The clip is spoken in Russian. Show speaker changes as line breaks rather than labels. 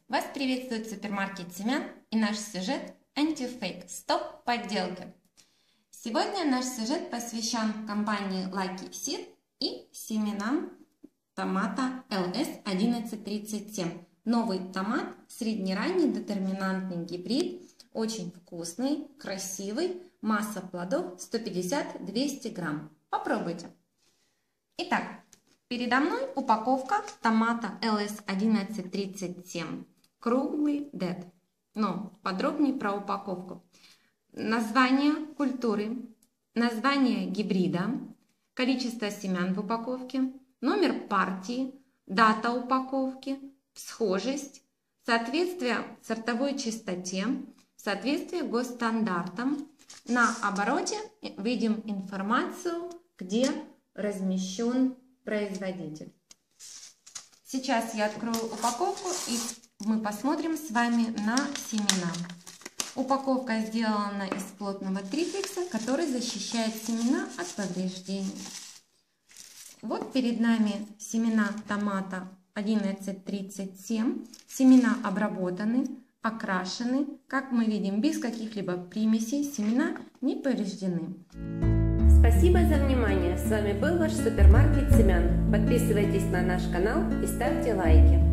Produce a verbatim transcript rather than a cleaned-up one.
Вас приветствует супермаркет семян и наш сюжет «Антифейк. Стоп подделки». Сегодня наш сюжет посвящен компании Lucky Seed и семенам томата эл эс одиннадцать тридцать семь. Новый томат, среднеранний детерминантный гибрид, очень вкусный, красивый, масса плодов сто пятьдесят — двести грамм. Попробуйте. Итак, передо мной упаковка томата эл эс одиннадцать тридцать семь. Круглый дед. Но подробнее про упаковку. Название культуры, название гибрида, количество семян в упаковке, номер партии, дата упаковки, схожесть, соответствие сортовой чистоте, соответствие госстандартам. На обороте видим информацию, где размещен производитель. Сейчас я открою упаковку и мы посмотрим с вами на семена. Упаковка сделана из плотного триплекса, который защищает семена от повреждений. Вот перед нами семена томата одиннадцать тридцать семь. Семена обработаны, окрашены. Как мы видим, без каких-либо примесей, семена не повреждены.
Спасибо за внимание. С вами был ваш супермаркет семян. Подписывайтесь на наш канал и ставьте лайки.